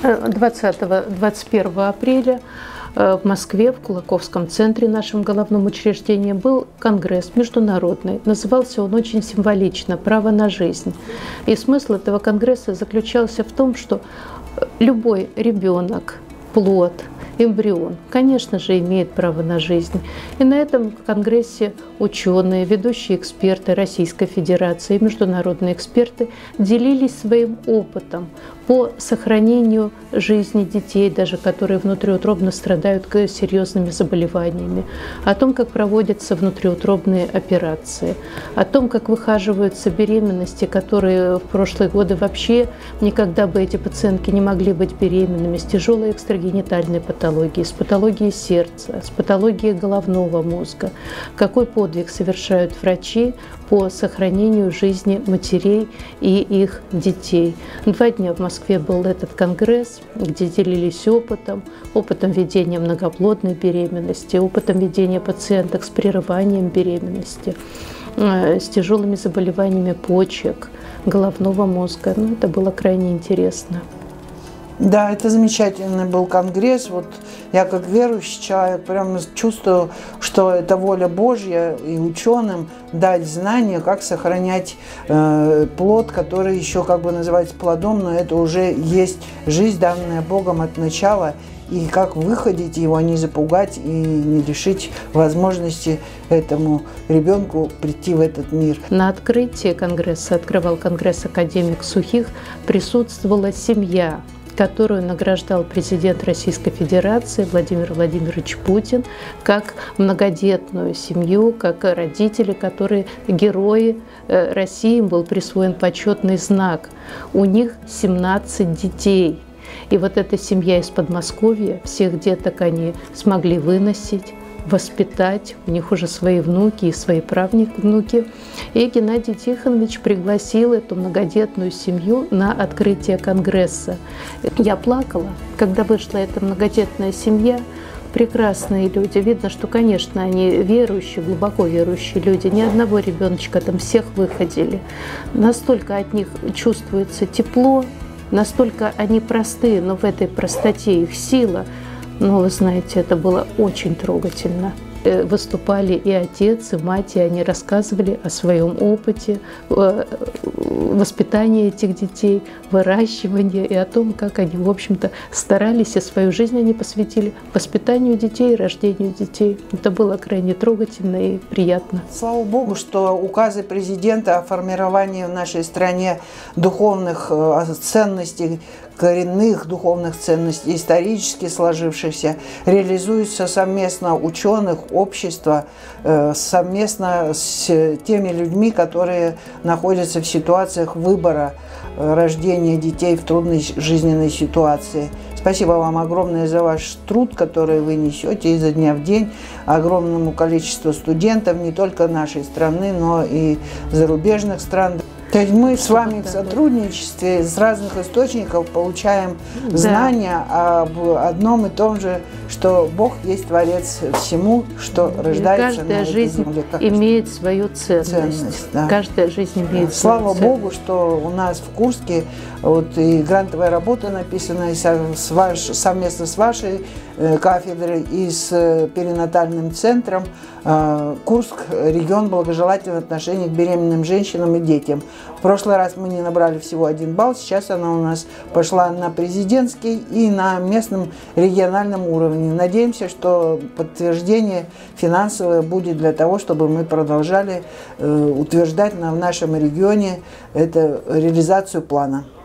20-21 апреля в Москве, в Кулаковском центре, нашем головном учреждении, был конгресс международный. Назывался он очень символично «Право на жизнь». И смысл этого конгресса заключался в том, что любой ребенок, плод, эмбрион, конечно же, имеет право на жизнь. И на этом конгрессе ученые, ведущие эксперты Российской Федерации и международные эксперты делились своим опытом по сохранению жизни детей, даже которые внутриутробно страдают серьезными заболеваниями, о том, как проводятся внутриутробные операции, о том, как выхаживаются беременности, которые в прошлые годы вообще никогда бы эти пациентки не могли быть беременными, с тяжелой экстрагенитальной патологией, с патологией сердца, с патологией головного мозга. Какой подвиг совершают врачи по сохранению жизни матерей и их детей. 2 дня в Москве был этот конгресс, где делились опытом ведения многоплодной беременности, опытом ведения пациенток с прерыванием беременности, с тяжелыми заболеваниями почек, головного мозга. Это было крайне интересно. Да, это замечательный был конгресс. Вот я как верующий человек прямо чувствую, что это воля Божья и ученым дать знания, как сохранять плод, который еще как бы называется плодом, но это уже есть жизнь, данная Богом от начала, и как выходить его, не запугать и не лишить возможности этому ребенку прийти в этот мир. На открытии конгресса, открывал конгресс академик Сухих, присутствовала семья, которую награждал президент Российской Федерации Владимир Владимирович Путин, как многодетную семью, как родители, которые герои России, им был присвоен почетный знак. У них 17 детей. И вот эта семья из Подмосковья, всех деток они смогли выносить, воспитать, у них уже свои внуки и свои правнуки. И Геннадий Тихонович пригласил эту многодетную семью на открытие конгресса. Я плакала, когда вышла эта многодетная семья. Прекрасные люди. Видно, что, конечно, они верующие, глубоко верующие люди. Ни одного ребеночка, там всех выходили. Настолько от них чувствуется тепло, настолько они простые, но в этой простоте их сила. Но, вы знаете, это было очень трогательно. Выступали и отец, и мать, и они рассказывали о своем опыте воспитания этих детей, выращивания, и о том, как они, в общем-то, старались, и свою жизнь они посвятили воспитанию детей и рождению детей. Это было крайне трогательно и приятно. Слава Богу, что указы президента о формировании в нашей стране духовных ценностей, коренных духовных ценностей, исторически сложившихся, реализуются совместно ученых, общества, совместно с теми людьми, которые находятся в ситуациях выбора рождения детей в трудной жизненной ситуации. Спасибо вам огромное за ваш труд, который вы несете изо дня в день огромному количеству студентов не только нашей страны, но и зарубежных стран. То есть мы с вами в сотрудничестве из разных источников получаем знания об одном и том же, что Бог есть Творец всему, что рождается на этой земле. Каждая жизнь имеет свою ценность. Да. Каждая жизнь имеет свою ценность. Слава Богу, что у нас в Курске вот и грантовая работа написана и совместно с вашей кафедрой и с перинатальным центром. Курск – регион благожелательного отношения к беременным женщинам и детям. В прошлый раз мы не набрали всего 1 балл, сейчас она у нас пошла на президентский и на местном региональном уровне. Надеемся, что подтверждение финансовое будет для того, чтобы мы продолжали утверждать в нашем регионе эту реализацию плана.